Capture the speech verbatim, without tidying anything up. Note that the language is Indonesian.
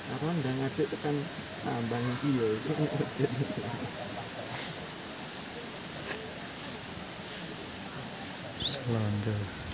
Karena udah ngadek tekan tambang iki ya. Selanda.